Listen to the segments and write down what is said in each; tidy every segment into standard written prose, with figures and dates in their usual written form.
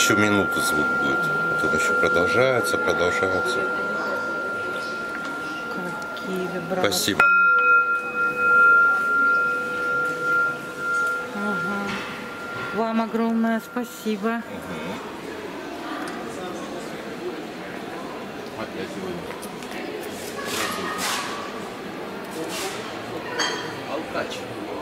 Еще минуту звук будет. Вот он еще продолжается. Какие вибрации. Спасибо. Ага. Вам огромное спасибо. Алкач.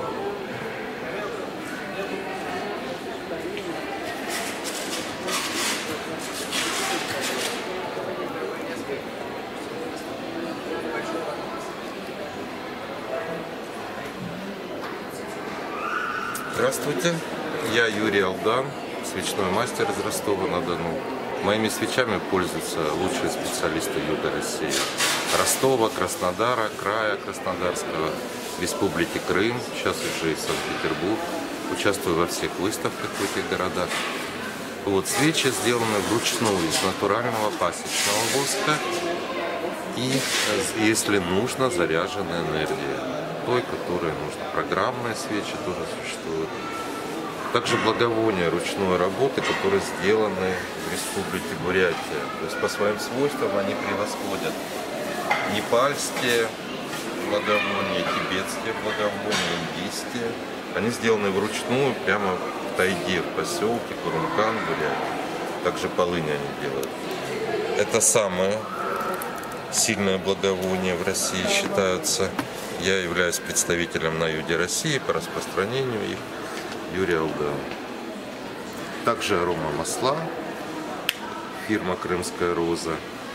Здравствуйте, я Юрий Алдан, свечной мастер из Ростова-на-Дону. Моими свечами пользуются лучшие специалисты Юга России. Ростова, Краснодара, края Краснодарского, Республики Крым, сейчас уже и Санкт-Петербург. Участвую во всех выставках в этих городах. Вот, свечи сделаны вручную из натурального пасечного воска и, если нужно, заряженная энергия. Той, которая нужна. Программные свечи тоже существуют. Также благовония ручной работы, которые сделаны в Республике Бурятия. То есть по своим свойствам они превосходят непальские благовония, тибетские благовония, индийские. Они сделаны вручную прямо в тайге, в поселке Курумкан, Бурятия. Также полыни они делают. Это самое сильное благовоние в России считаются. Я являюсь представителем на юге России по распространению их, Юрий Алдан. Также арома масла, фирма «Крымская роза».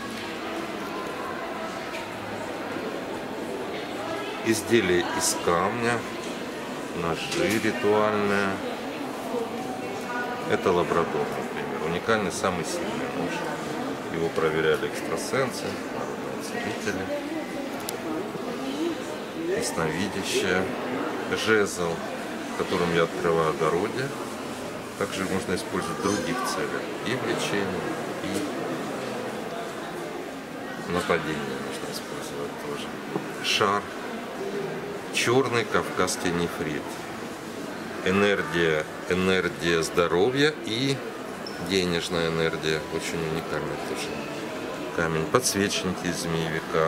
Изделия из камня, ножи ритуальные. Это лабрадор, например. Уникальный, самый сильный нож. Его проверяли экстрасенсы, народные целители. Ясновидящее, жезл, которым я открываю дороги. Также можно использовать в других целях. И в лечении, и нападение можно использовать тоже. Шар. Черный кавказский нефрит. Энергия здоровья и денежная энергия. Очень уникальный тоже камень. Подсвечники из змеевика.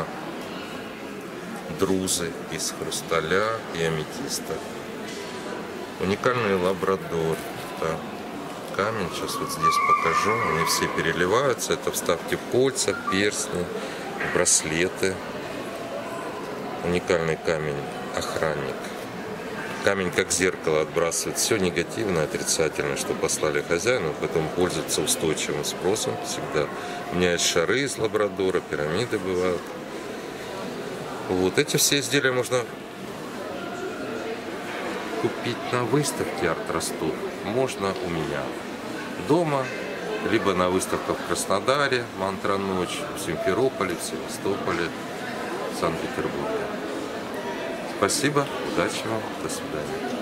Друзы из хрусталя и аметиста. Уникальный лабрадор. Это камень, сейчас вот здесь покажу. Они все переливаются. Это вставки в кольца, перстни, браслеты. Уникальный камень охранник. Камень как зеркало отбрасывает все негативное, отрицательное, что послали хозяину, поэтому пользуется устойчивым спросом всегда. У меня есть шары из лабрадора, пирамиды бывают. Вот эти все изделия можно купить на выставке Арт Ростов. Можно у меня дома, либо на выставках в Краснодаре, Мантра Ночь, в Симферополе, в Севастополе, в Санкт-Петербурге. Спасибо, удачи вам, до свидания.